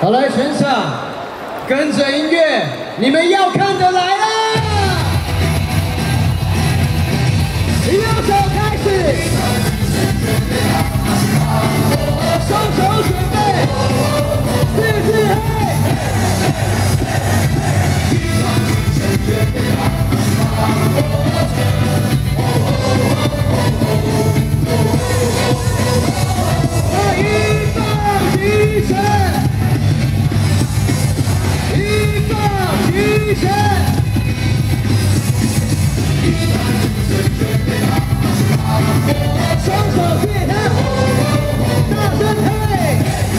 好，来全场跟着音乐，你们要看的来啦！右手开始，双手准备，四字嘿！一放提神，一放提神。 双手借他，大声嘿！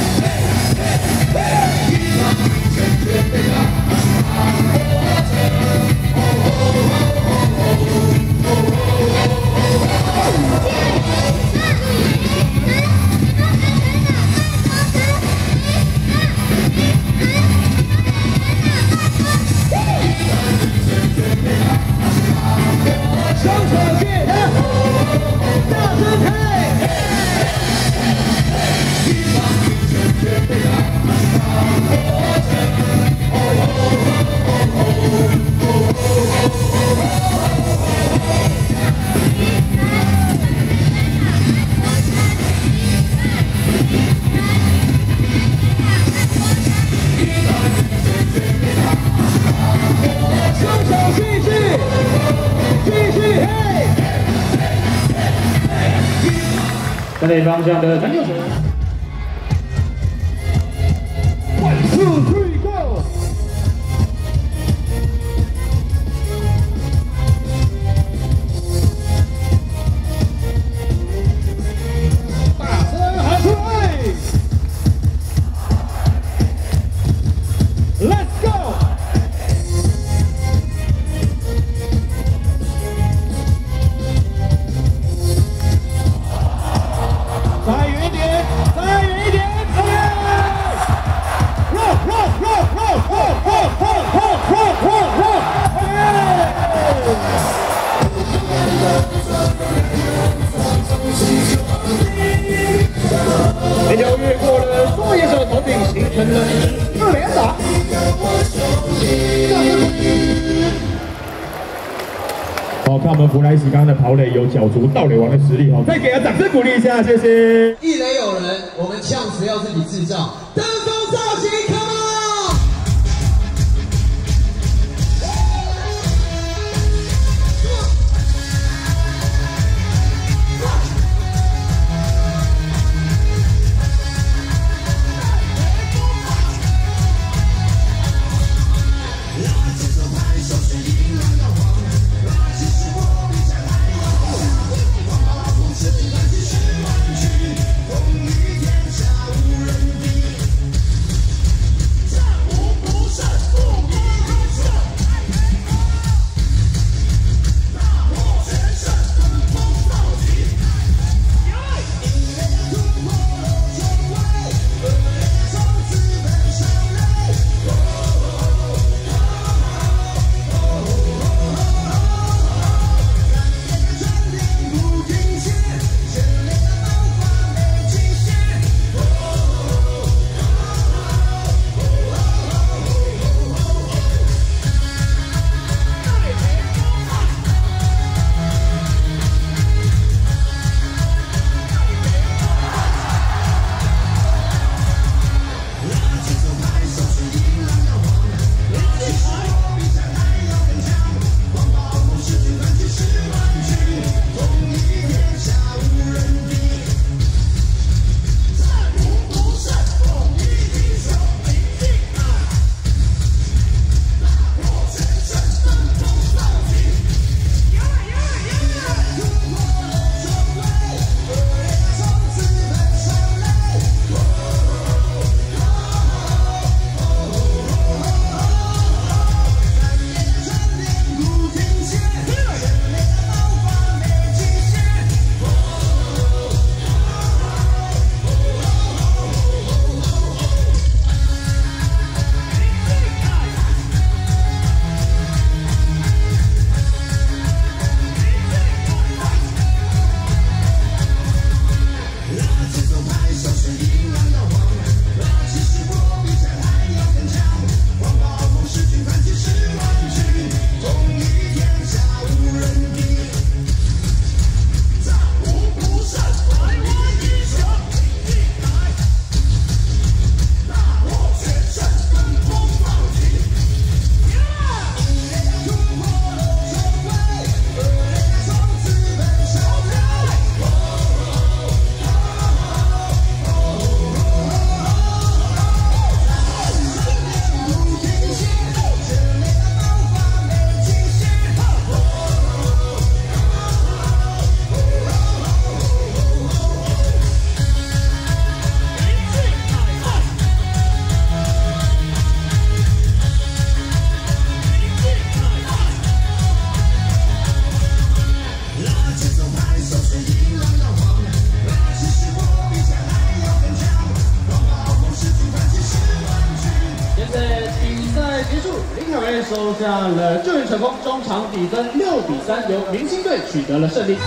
双手借他，大声嘿！ 双手继续，继续嘿！ 这类方向的传球手。 1, 2, 3, go！ 大声喊出来 ！Let's go！ 再远一点，再远一点！哎！ 这条越过了作业手头顶，形成了2连打。 好，看我们弗莱西刚刚的跑垒有角逐盗垒王的实力哦，再给他掌声鼓励一下，谢谢。 一垒有人，我们呛词要自己制造。登峰造型 ，Come on！ 收下了救援成功，中场比分6比3，由明星队取得了胜利。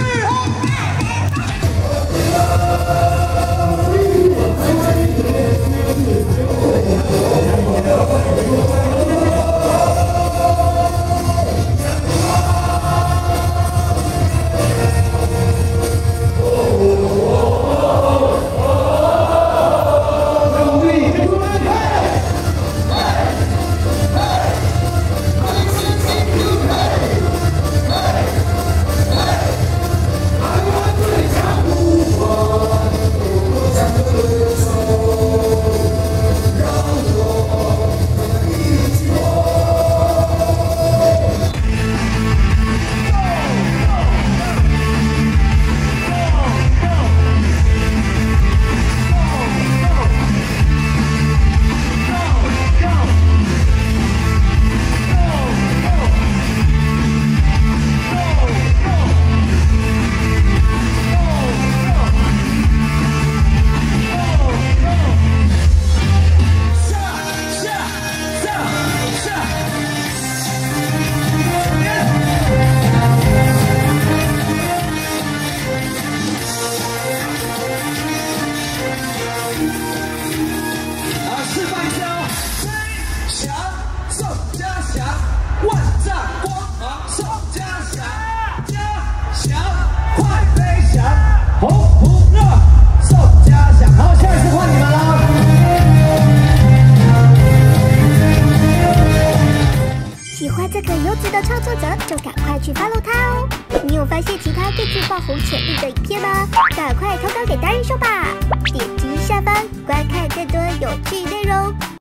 喜欢这个优质的创作者，就赶快去 follow 他哦！你有发现其他更具爆红潜力的影片吗？赶快投稿给达人秀吧！点击下方观看更多有趣内容。